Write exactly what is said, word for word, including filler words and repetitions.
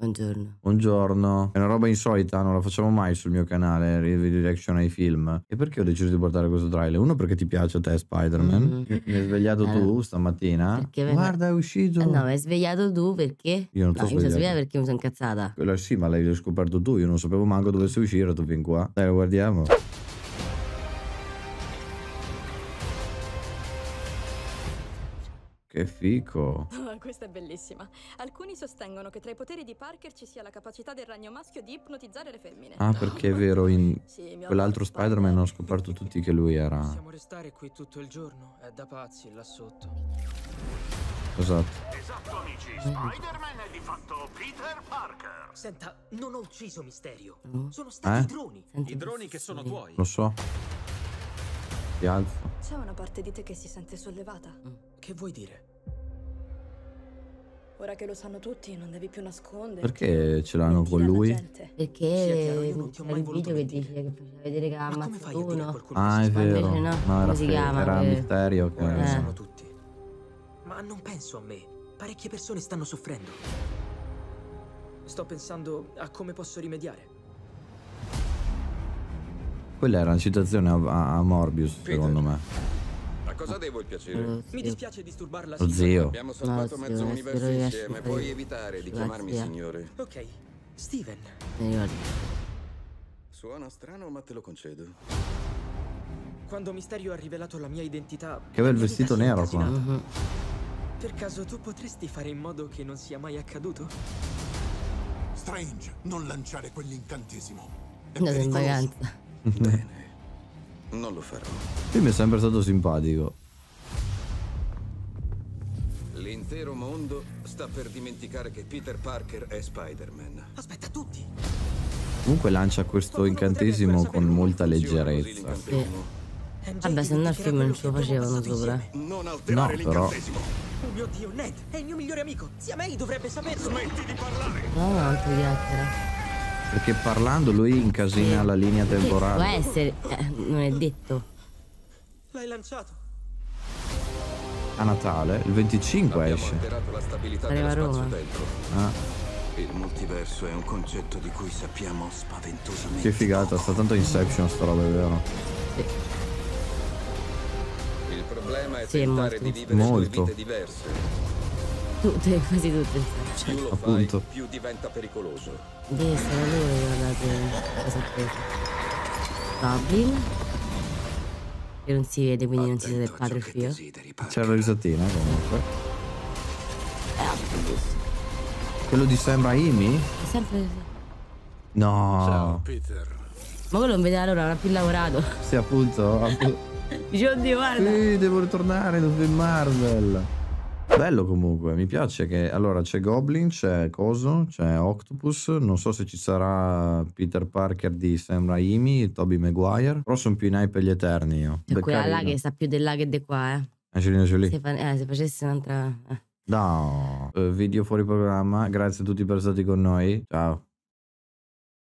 Buongiorno. Buongiorno. È una roba insolita, non la facciamo mai sul mio canale, review reaction ai film. E perché ho deciso di portare questo trailer? Uno, perché ti piace a te Spider-Man. Mm. Mi mi hai svegliato Eh, tu stamattina. Perché me- Guarda, è Eh, uscito. no, mi hai svegliato tu perché? Io non No, t'ho io mi sono svegliato. svegliata perché mi sono incazzata. Quello sì, ma l'hai scoperto tu. Io non sapevo manco dovesse uscire, tu fin qua. Dai, lo guardiamo. Che fico. Oh, questa è bellissima. Alcuni sostengono che tra i poteri di Parker ci sia la capacità del ragno maschio di ipnotizzare le femmine. Ah, perché è vero, in Sì, mio quell'altro amore, Spider-Man Spider. hanno scoperto tutti che lui era... Possiamo restare qui tutto il giorno? È da pazzi là sotto. Esatto. Esatto, amici. Spider-Man è di fatto Peter Parker. Senta, non ho ucciso Misterio. Mm. Sono stati Eh? i droni. Senti I droni che sono sì. tuoi. Lo so. Ti alzo. C'è una parte di te che si sente sollevata. Che vuoi dire? Ora che lo sanno tutti, non devi più nascondere. Perché ce l'hanno con lui? Perché Sia chiaro, io non ti ho c'era mai il voluto video che mentire. dice che faceva vedere che ha Ma come fai ammazzato a dire a uno. qualcuno Ah, che è si sbaglia? vero. Invece no, No, come era, si fe- chiama? era Che- Misterio che... Ora lo Eh. sanno tutti. Ma non penso a me. Parecchie persone stanno soffrendo. Sto pensando a come posso rimediare. Quella era una citazione a, a- a Morbius, Peter. secondo me. A cosa devo il piacere? Lo Mi zio. dispiace disturbarla. Lo signora. zio. Abbiamo salvato No, mezzo zio, universo spero riesci insieme. a Puoi fare- evitare di la chiamarmi zia. signore. Ok, Steven. Mi ricordo. Suona strano, ma te lo concedo. Quando Misterio ha rivelato la mia identità... Che bel la mia vestito vita si è nero qua. incasinata. Mhm. Per caso tu potresti fare in modo che non sia mai accaduto? Strange, non lanciare quell'incantesimo. È Andato in pericoloso. vacanza. Bene. Non lo farò. Lui mi è sempre stato simpatico. L'intero mondo sta per dimenticare che Peter Parker è Spider-Man. Aspetta, tutti! Comunque lancia questo incantesimo con molta Funziona così leggerezza. l'incantesimo? M J Vabbè, se no il dimenticherà film non quello ce lo che abbiamo facevano passato sopra. insieme. Non alterare No, però- l'incantesimo. Oh mio Dio, Ned è il mio migliore amico. Zia May dovrebbe saperlo. Smetti di parlare. No, no, altro chiacchiera. Perché parlando lui incasina la linea Può temporale. essere, eh, non è detto. L'hai lanciato. A Natale, il venticinque Abbiamo esce. alterato la stabilità Arriva dello a Roma. spazio-tempo. Ah, Il multiverso è un concetto di cui sappiamo spaventosamente che figata, poco. sta tanto Inception sta roba, è vero? Sì. Il problema è Sì, è tentare molto. di vivere Molto. due vite diverse. Tutte, quasi tutte. Più lo Appunto. fai, più diventa pericoloso. Deve essere lui, guardate cosa ha preso. Goblin. Che non si vede, quindi non si vede il Attento a padre e ciò il che figlio. desideri, Parker. C'era la risatina comunque. Eh, bellissimo. Quello di Sam Raimi? È sempre così. No. Peter. Ma quello non vedeva l'ora, non ha più lavorato. Sì, appunto. appu- Dice, oddio, guarda. Sì, devo ritornare nel film Marvel. Bello comunque, mi piace che... Allora, c'è Goblin, c'è Coso, c'è Octopus. Non so se ci sarà Peter Parker di Sam Raimi, Tobey Maguire. Però sono più in hype per gli Eterni io. C'è Beh, quella là carino. che sta più di là che di qua, eh. Angelina Jolie. Se, fa- eh, se facesse un'altra... eh. No. Eh, video fuori programma. Grazie a tutti per essere stati con noi. Ciao.